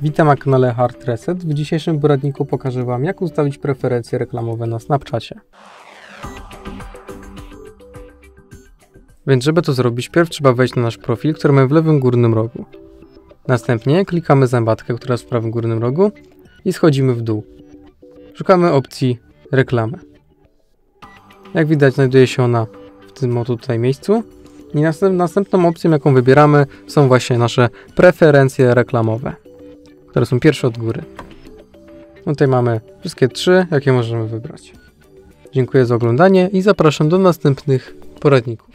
Witam na kanale Hard Reset. W dzisiejszym poradniku pokażę Wam, jak ustawić preferencje reklamowe na Snapchacie. Więc żeby to zrobić, pierw trzeba wejść na nasz profil, który mamy w lewym górnym rogu. Następnie klikamy zębatkę, która jest w prawym górnym rogu i schodzimy w dół. Szukamy opcji reklamy. Jak widać, znajduje się ona w tym oto tutaj miejscu. I następną opcją, jaką wybieramy, są właśnie nasze preferencje reklamowe, które są pierwsze od góry. Tutaj mamy wszystkie trzy, jakie możemy wybrać. Dziękuję za oglądanie i zapraszam do następnych poradników.